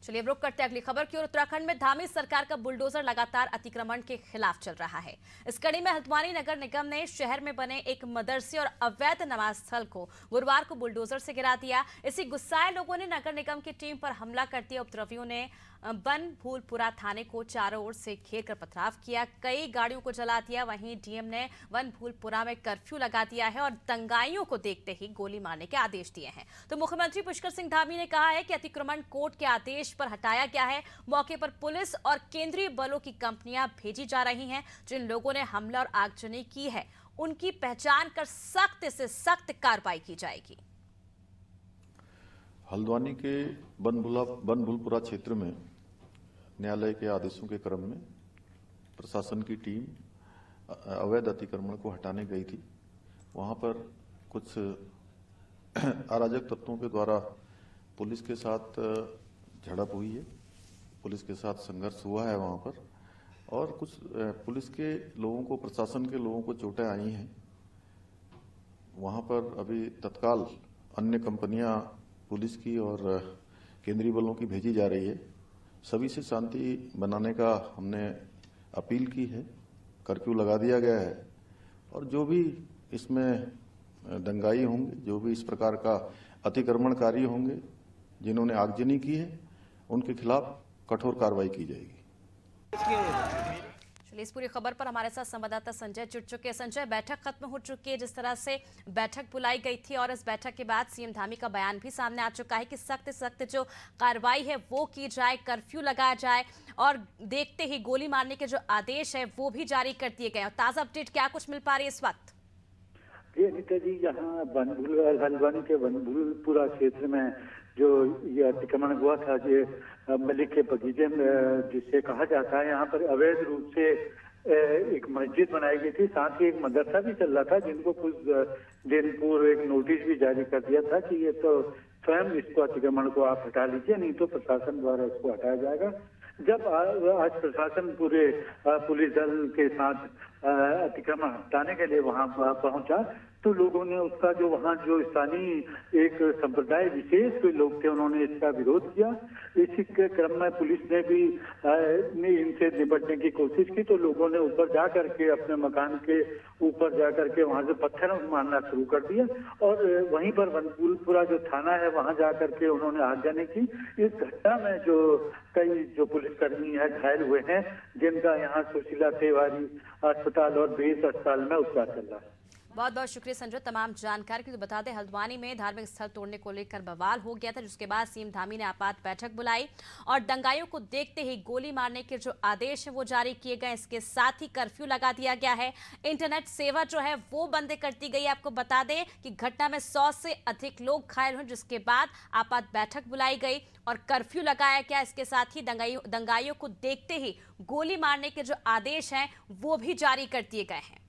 चलिए अब रुक करते हैं अगली खबर की ओर। उत्तराखंड में धामी सरकार का बुलडोजर लगातार अतिक्रमण के खिलाफ चल रहा है। इस कड़ी में हल्द्वानी नगर निगम ने शहर में बने एक मदरसे और अवैध नमाज स्थल को गुरुवार को बुलडोजर से गिरा दिया। इसी गुस्साए लोगों ने नगर निगम की टीम पर हमला कर दिया। उपद्रवियों ने बनभूलपुरा थाने को चारों ओर से घेर कर पथराव किया, कई गाड़ियों को जला दिया। वहीं डीएम ने बनभूलपुरा में कर्फ्यू लगा दिया है और दंगाइयों को देखते ही गोली मारने के आदेश दिए हैं। तो मुख्यमंत्री पुष्कर सिंह धामी ने कहा है कि अतिक्रमण कोर्ट के आदेश पर हटाया गया है। मौके पर पुलिस और केंद्रीय बलों की कंपनियां भेजी जा रही हैं। जिन लोगों ने हमला और आगजनी की है उनकी पहचान कर सख्त से सख्त कार्रवाई की जाएगी। हल्द्वानी के बनभूलपुरा क्षेत्र में न्यायालय के आदेशों के क्रम में प्रशासन की टीम अवैध अतिक्रमण को हटाने गई थी। वहां पर कुछ अराजक तत्वों के द्वारा पुलिस के साथ झड़प हुई है, पुलिस के साथ संघर्ष हुआ है वहां पर, और कुछ पुलिस के लोगों को, प्रशासन के लोगों को चोटें आई हैं। वहां पर अभी तत्काल अन्य कंपनियां पुलिस की और केंद्रीय बलों की भेजी जा रही है। सभी से शांति बनाने का हमने अपील की है, कर्फ्यू लगा दिया गया है, और जो भी इसमें दंगाई होंगे, जो भी इस प्रकार का अतिक्रमणकारी होंगे, जिन्होंने आगजनी की है, उनके खिलाफ कठोर कार्रवाई की जाएगी। चलिए इस पूरी खबर पर हमारे साथ संवाददाता संजय जुड़ चुके हैं। संजय, बैठक खत्म हो चुकी है, जिस तरह से बैठक बुलाई गई थी और इस बैठक के बाद सीएम धामी का बयान भी सामने आ चुका है कि सख्त जो कार्रवाई है वो की जाए, कर्फ्यू लगाया जाए और देखते ही गोली मारने के जो आदेश है वो भी जारी कर दिए गए। ताजा अपडेट क्या कुछ मिल पा रही है इस वक्त? जी अनिता जी, यहाँ हल्द्वानी के बनभूलपुरा क्षेत्र में जो ये अतिक्रमण हुआ था, ये मलिक के बगीचे में जिसे कहा जाता है, यहाँ पर अवैध रूप से एक मस्जिद बनाई गई थी, साथ ही एक मदरसा भी चल रहा था, जिनको कुछ दिन पूर्व एक नोटिस भी जारी कर दिया था कि ये तो स्वयं इसको अतिक्रमण को आप हटा लीजिए, नहीं तो प्रशासन द्वारा इसको हटाया जाएगा। जब आज प्रशासन पूरे पुलिस दल के साथ अतिक्रमण हटाने के लिए वहां पहुंचा, तो लोगों ने उसका जो वहां जो स्थानीय एक संप्रदाय विशेष कोई लोग थे, उन्होंने इसका विरोध किया। इसी के क्रम में पुलिस ने भी इनसे निपटने की कोशिश की, तो लोगों ने ऊपर जा करके अपने मकान के ऊपर जा करके वहां से पत्थर मारना शुरू कर दिया, और वहीं पर बनभूलपुरा जो थाना है वहां जा करके उन्होंने आगजनी की। इस घटना में जो कई जो पुलिसकर्मी है घायल हुए हैं, जिनका यहाँ सुशीला तिवारी अस्पताल और बेस अस्पताल में उपचार चल रहा है। बहुत बहुत शुक्रिया संजय तमाम जानकारी के लिए। बता दें हल्द्वानी में धार्मिक स्थल तोड़ने को लेकर बवाल हो गया था, जिसके बाद सीएम धामी ने आपात बैठक बुलाई और दंगाइयों को देखते ही गोली मारने के जो आदेश है वो जारी किए गए। इसके साथ ही कर्फ्यू लगा दिया गया है, इंटरनेट सेवा जो है वो बंद कर दी गई। आपको बता दें कि घटना में 100 से अधिक लोग घायल हुए, जिसके बाद आपात बैठक बुलाई गई और कर्फ्यू लगाया गया। इसके साथ ही दंगाइयों को देखते ही गोली मारने के जो आदेश हैं वो भी जारी कर दिए गए हैं।